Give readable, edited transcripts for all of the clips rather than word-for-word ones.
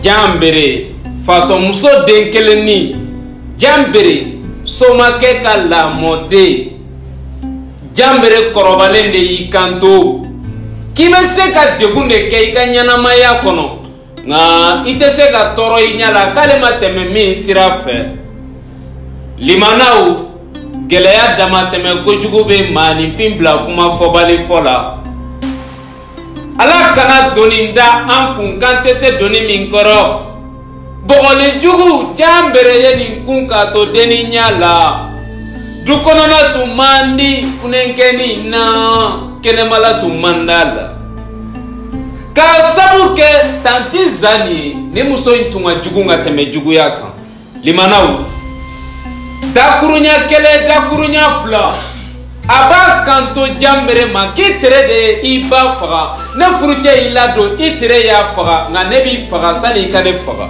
jambere fato muso den keleni jambere somake ka la mode jambere korobalen de yikanto kibe se ka degunde ke ikanyana maya kono nga ite se ka toro inyala kalema teme min sirafe limanau geleya dama teme kojugu be mani fimbla kuma fobali fola ala kana doninda ampun kante se doni min koro bogole jugu jambere yeni kunka to deni nyala dukonona tu mandi funenkeni na kenemala tu mandala ka sabu ke tanti zani ne muso intunga jugu nga teme jugu yaka limanau dakurunya kele dakurunya fla aba kanto jambere ma kitere de iba faga na furuche ilado itere ya faga nga nebi faga sani kane faga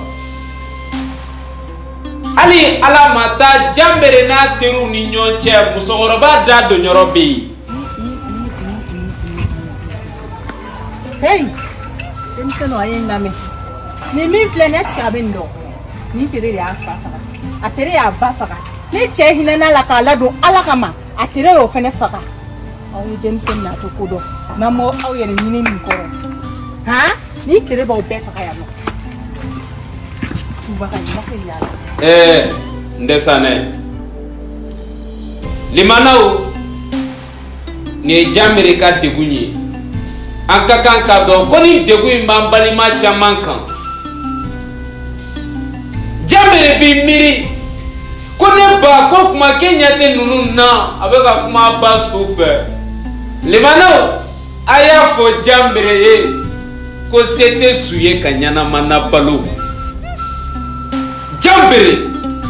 ali ala mata jambere na teru ni nyonche musogoroba da do nyorobi hey temseno ayenda me ni mi flenes ka bendo ni tere ya faga atere ya ba faga ni che hinana la kala do ala kama atere yo fene faga awu demsen na to kodo na mo awu yene nyine mi ko ha ni tere ba obe faga ya no suba ka ni ya ndesane limanau ni jambere ka degunyi anka kanka do koni degunyi mbambali ma chamanka jambere bi miri kone ba ko kuma kenya te nunu na abeka kuma ba sufe limanau aya fo jambere ye ko sete suye kanyana mana balu jambere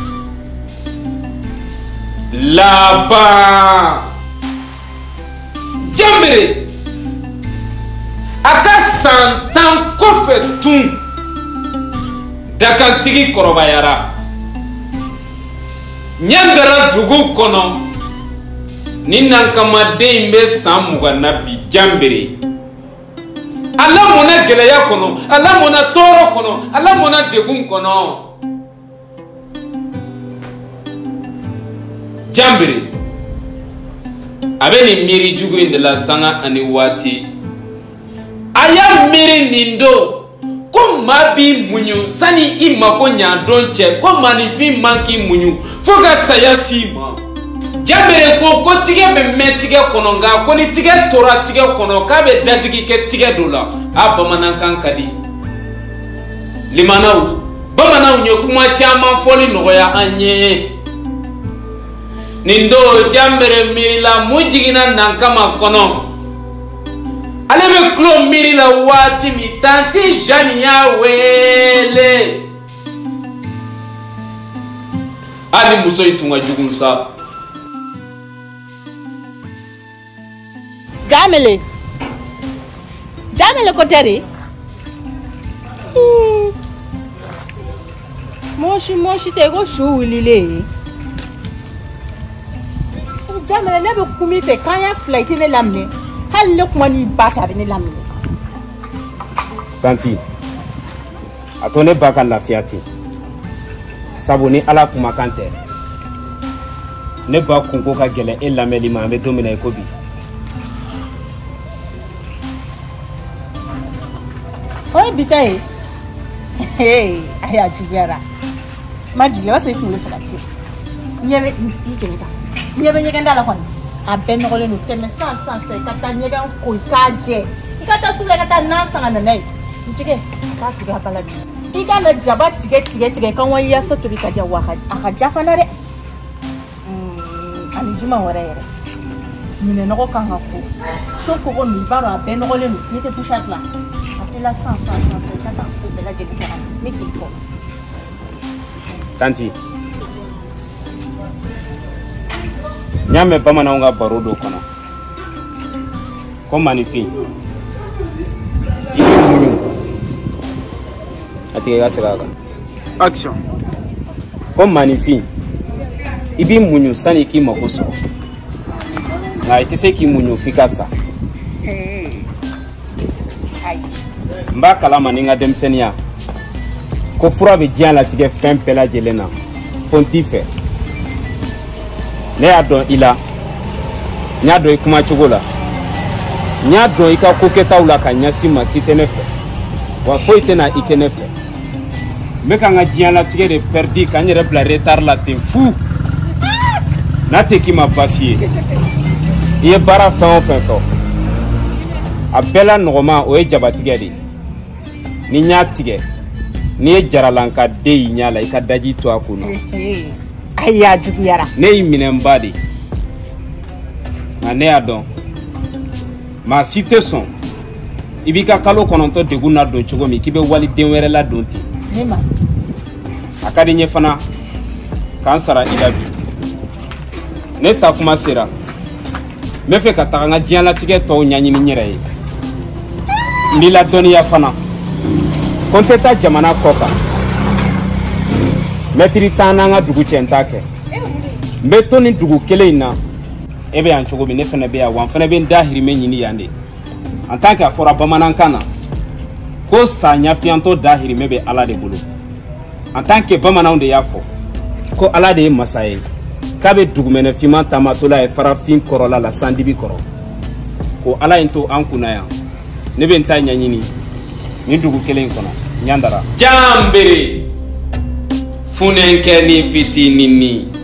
laba jambere aka santan kofe tun dakantigi korobayara nyangara dugu kono ninan kama deimbe samuga nabi jambere ala mona geleya kono ala mona toro kono ala mona degun kono jambere abeni miri jugu indela sanga ani wati aya miri nindo ko mabi munyu sani imako nyadonche ko manifi manki munyu foka saya sima jambere ko tige be metige kono nga ko ni tige tora tige kono ka be dadigi ke tige dola abamanan kankadi limanau bamanau nyokuma chama foli noya anye nindo jambere mirila mujigina nankama kono alebe klo mirila wati mi tanti jania wele ali muso itunga jugunsa jamele koteri moshi te go shu wilile jamele ne be kumi fe kanya flight ne lamne hal ne kuma ni baka be ne lamne tanti atone baka la fiati sabuni ala kuma kante ne ba kunko ka gele e lameli ma be domina e kobi oy bitai hey aya jugara majile wasa ikule fakati nyebe ikemeta nyebe nyegenda la kwani aben ngole no teme sans kata nyega ko ikaje ikata sule kata nasa ngana nai mchike ka tuga hapala bi ikana jaba tige kan wani ya sato bi kaja wa aka jafana re ani juma wara yere mine noko kan ko so ko ni baro aben ngole no nite pushat la atela sans kata ko bela je dikara miki ko tanti nyame bamana nga barodo kono ko manifi ati ga sega action ko manifi ibi munyu sani ki makoso na itise ki munyu fikasa hey ai mba kala maninga demsenia ko fura bɛ diɲɛ latigɛ fɛn bɛɛ lajɛlen na fo n t'i fɛ ne y'a dɔn i la n y'a dɔn i kumacogo la n y'a dɔn i ka kokɛtaw la ka ɲɛsin ma k'i tɛ ne fɛ wa foyi tɛna i kɛ ne fɛ n bɛ ka n ka diɲɛ latigɛ de pɛridi ka n yɛrɛ bila retard la ten fu n'a tɛ k'i ma baasi ye i ye baara fɛn o fɛn fɔ a bɛɛ la nɔgɔma o ye jabatigɛ de ye ni n y'a tigɛ n'i ye jaralanka den y'i ɲɛ la i ka daji to a kun na ayi a juguyara ne y'i minɛ n ba de nka ne y'a dɔn maa si tɛ sɔn i b'i ka kalo 9 degun na don cogo min k'i bɛ waliden wɛrɛ la don ten ne ma a ka di n ye fana k'an sara i la bi ne ta kuma sera n bɛ fɛ ka taga n ka diɲɛlatigɛ tɔw ɲɛɲini n yɛrɛ ye n b'i ladɔnniya fana ko n tɛ taa jamana kɔ kan mɛtiri 10 n'an ka dugu cɛ n t'a kɛ n bɛ to nin dugu kelen in na e bɛ yan cogo min ne fana bɛ yan wa n fana bɛ n dahirimɛ ɲini yan de en tant que a fɔra bamanankan na ko sa ɲafiyantɔ dahirimɛ bɛ ala de bolo en tant que bamananw de y'a fɔ ko ala de ye masa ye k'a bɛ dugumɛnɛfinman taamatɔla ye farafin kɔrɔla la sandibi kɔrɔ ko ala in to an kunna yan ne bɛ n ta ɲɛɲini nin dugu kelen in kɔnɔ ɲandara jambere funenkɛ ni fitinin